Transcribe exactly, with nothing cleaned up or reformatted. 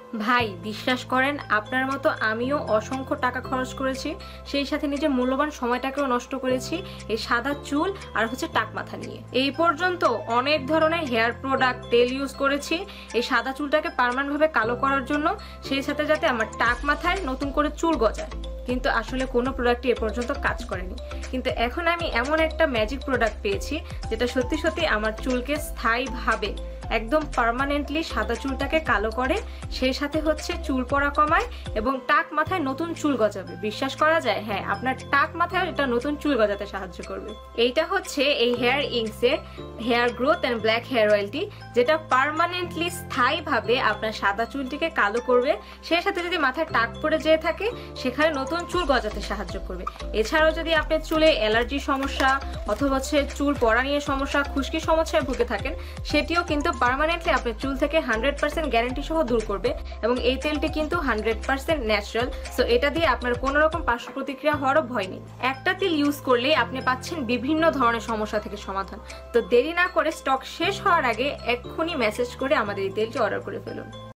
ভাই বিশ্বাস করেন, আপনার মতো আমিও অসংখ্য টাকা খরচ করেছি, সেই সাথে নিজের মূল্যবান সময়টাকেও নষ্ট করেছি এই সাদা চুল আর হচ্ছে টাক মাথা নিয়ে। এই পর্যন্ত অনেক ধরনের হেয়ার প্রোডাক্ট, তেল ইউজ করেছি এই সাদা চুলটাকে পার্মানেন্ট ভাবে কালো করার জন্য, সেই সাথে যাতে আমার টাক মাথায় নতুন করে চুল গজায়, কিন্তু আসলে কোনো প্রোডাক্টই এ পর্যন্ত কাজ করেনি। কিন্তু এখন আমি এমন একটা ম্যাজিক প্রোডাক্ট পেয়েছি যেটা সত্যি সত্যি আমার চুলকে স্থায়ীভাবে একদম পার্মানেন্টলি সাদা চুলটাকে কালো করে, সেই সাথে হচ্ছে চুল পড়া কমায় এবং টাক মাথায় নতুন চুল গজাবে। বিশ্বাস করা যায়? হ্যাঁ, আপনার টাক মাথায় এটা নতুন চুল গজাতে সাহায্য করবে। এইটা হচ্ছে এই হেয়ার ইঙ্কস এর hair growth and black hair অয়েলটি, যেটা পার্মানেন্টলি স্থায়ীভাবে আপনার সাদা চুলটিকে কালো করবে, সেই সাথে যদি মাথায় টাক পড়ে যেয়ে থাকে সেখানে নতুন চুল গজাতে সাহায্য করবে। এছাড়াও যদি আপনার চুলে অ্যালার্জি সমস্যা অথবা হচ্ছে চুল পড়া নিয়ে সমস্যা, খুশকি সমস্যায় ভুগে থাকেন, সেটিও কিন্তু পার্মানেন্টলি আপনার চুল থেকে হান্ড্রেড পার্সেন্ট গ্যারান্টি সহ দূর করবে। এবং এই তেলটি কিন্তু হান্ড্রেড পার্সেন্ট ন্যাচারাল, সো এটা দিয়ে আপনার কোনো রকম পার্শ্ব প্রতিক্রিয়া হওয়ারও ভয় নেই। একটা তেল ইউজ করলেই আপনি পাচ্ছেন বিভিন্ন ধরনের সমস্যা থেকে সমাধান। তো দেরি না করে স্টক শেষ হওয়ার আগে এক্ষুনি মেসেজ করে আমাদের এই তেলটি অর্ডার করে ফেলুন।